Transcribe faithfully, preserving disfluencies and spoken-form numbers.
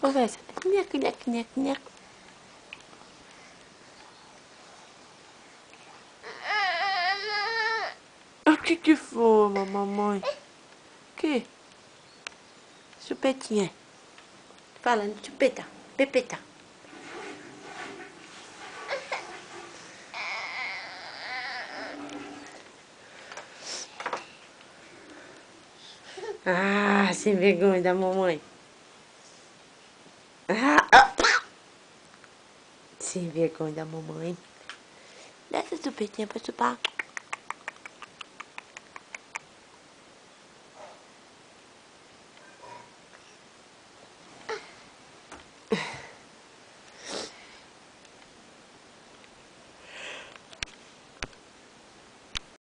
Conversa. Nheco, nheco, nheco, nheco. O que que foi, mamãe? Que? Chupetinha. Fala, chupeta. Pepeta. Ah, sem vergonha da mamãe. Ah, ah. Sem vergonha da mamãe. Dá essa chupetinha pra chupar.